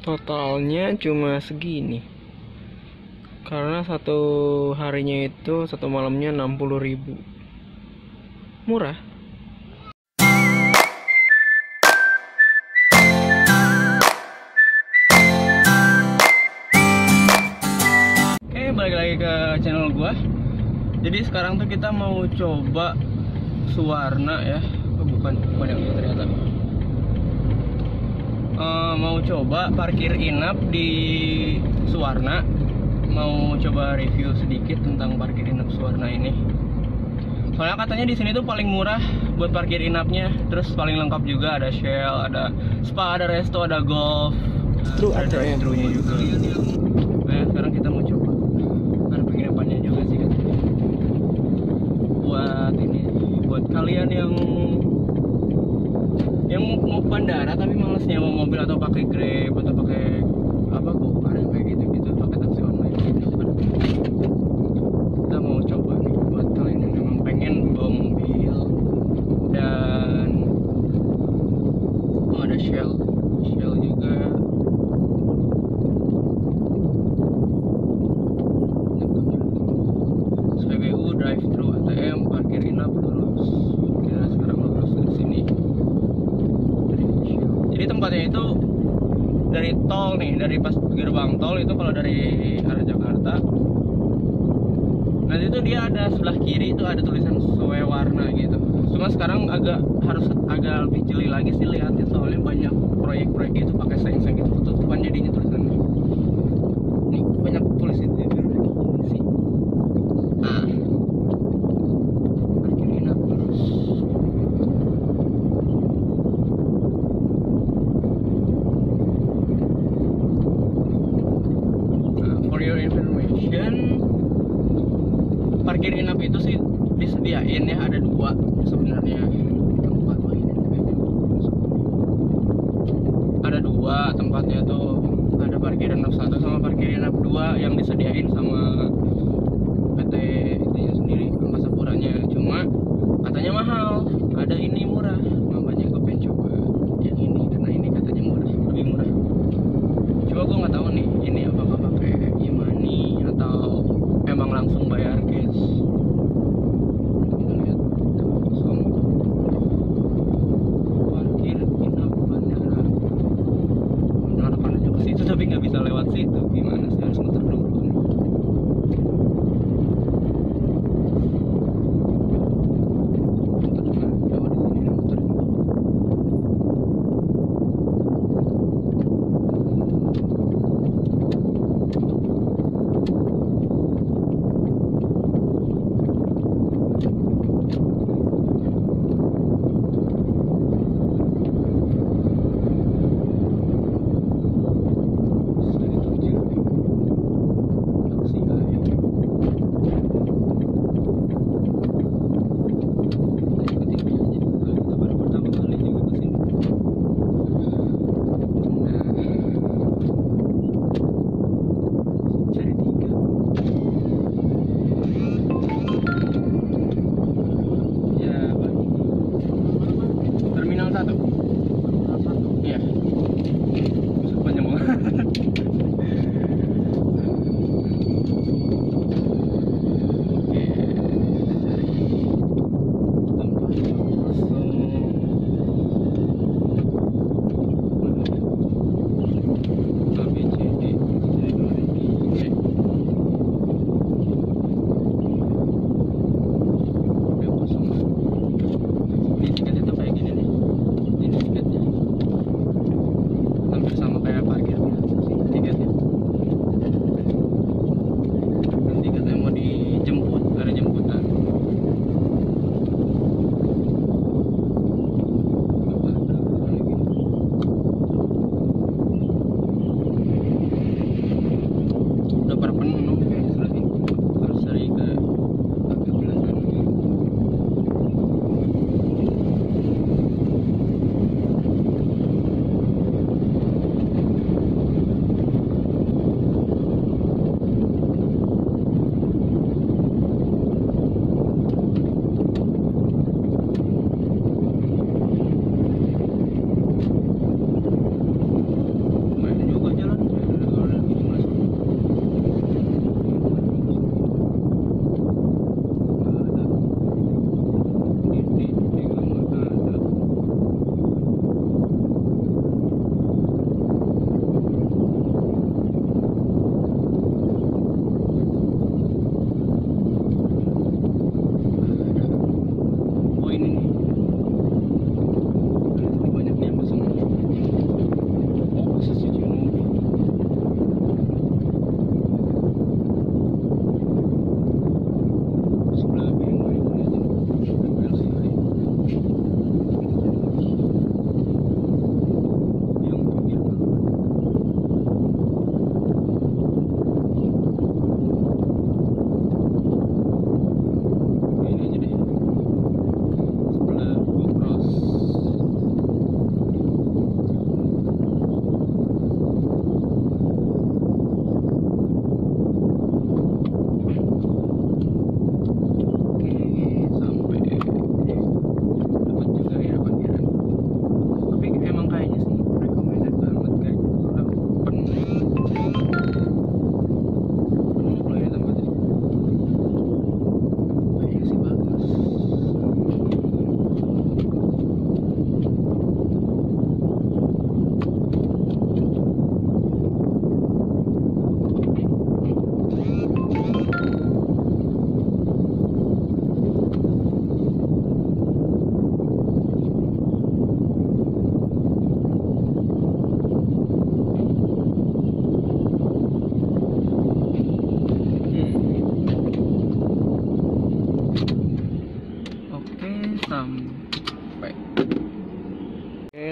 Totalnya cuma segini. Karena satu harinya itu, satu malamnya 60.000. Murah. Oke, balik lagi ke channel gua. Jadi sekarang tuh kita mau coba Suwarna ya. Oh, bukan yang itu ternyata. Mau coba parkir inap di Suwarna. Mau coba review sedikit tentang parkir inap Suwarna ini. Soalnya katanya di sini tuh paling murah buat parkir inapnya, terus paling lengkap juga, ada Shell, ada spa, ada resto, ada golf, ada drive-thru-nya juga. Nah, sekarang kita mau coba. Ada penginapannya juga sih katanya. Buat kalian yang mau ke bandara tapi males nyewa mobil atau pakai Grab atau pakai GoCar yang kayak gitu pakai taksi online gitu. Kita mau coba nih buat kalian yang memang pengen bawa mobil. Dan ada Shell juga. SPBU, drive-thru, ATM, parkir inap, lurus. Kita sekarang lurus ke sini. Jadi tempatnya itu dari tol nih, dari pas gerbang tol itu kalau dari arah Jakarta. Nanti itu dia ada sebelah kiri itu ada tulisan Suwarna gitu. Cuma sekarang harus agak lebih jeli lagi sih lihatnya, soalnya banyak proyek-proyek itu pakai seng-seng gitu, tutupan jadinya tulisannya. Nih banyak tulis itu ya, biar gini sih. Nah, parkir inap terus. For your information, parkir inap itu sih disediain ya, ada dua sebenarnya tempat. Ada dua tempatnya tuh, ada parkir inap 1 sama parkir inap 2 yang disediain sama PT itunya sendiri, Angkasa Puranya. Cuma katanya mahal, ada ini murah, makanya gue pengen coba yang ini karena ini katanya murah, lebih murah. Coba gue nggak tahu nih ini apakah pakai e-money atau emang langsung bayar cash. Kita lihat langsung parkir inap bandara. Harapan aja ke situ tapi nggak bisa lewat situ, gimana sih, harus muter dulu nih. Coba di sini muter.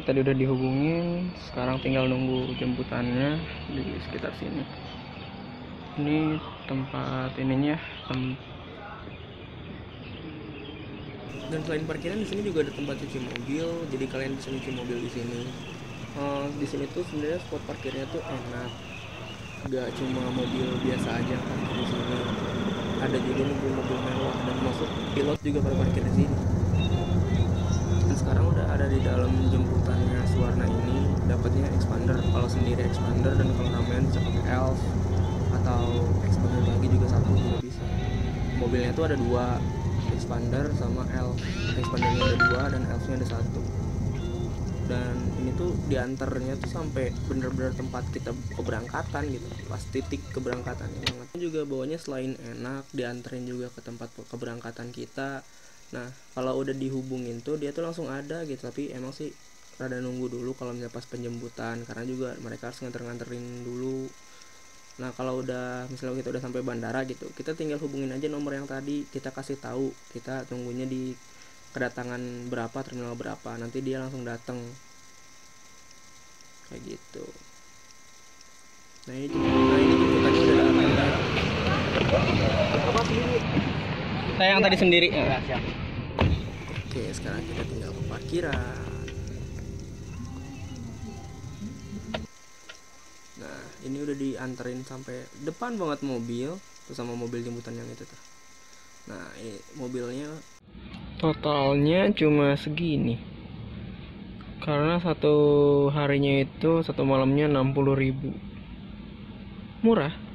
tadi udah dihubungin, sekarang tinggal nunggu jemputannya di sekitar sini. Ini tempat ininya, dan selain parkiran di sini juga ada tempat cuci mobil, jadi kalian bisa cuci mobil di sini. Di sini tuh sebenarnya spot parkirnya tuh enak, gak cuma mobil biasa aja parkir di sini, ada juga mobil-mobil mewah, dan masuk pilot juga pada parkir di sini. Dan sekarang udah ada di dalam jemputannya Suwarna ini, dapatnya expander, kalau sendiri expander, dan kalau ramen bisa pakai elf atau expander lagi juga satu juga bisa. Mobilnya tuh ada dua, expander sama elf. Expandernya ada dua dan elfnya ada satu. Dan ini tuh diantarnya tuh sampai bener-bener tempat kita keberangkatan gitu, pas titik keberangkatannya banget. Juga bawanya selain enak, dianterin juga ke tempat keberangkatan kita. Nah kalau udah dihubungin tuh dia tuh langsung ada gitu, tapi emang sih rada nunggu dulu kalau misalnya pas penjemputan, karena juga mereka harus nganterin dulu. Nah kalau udah misalnya kita udah sampai bandara gitu, kita tinggal hubungin aja nomor yang tadi, kita kasih tahu kita tunggunya di kedatangan berapa, terminal berapa, nanti dia langsung datang kayak gitu. Nah ini jemputannya udah datang. Apa sendiri? Saya yang tadi sendiri. Ya, siap. Oke, sekarang kita tinggal ke parkiran. Nah ini udah dianterin sampai depan banget mobil, terus sama mobil jemputan yang itu tuh. Nah ini mobilnya totalnya cuma segini, karena satu harinya itu, satu malamnya 60.000. Murah.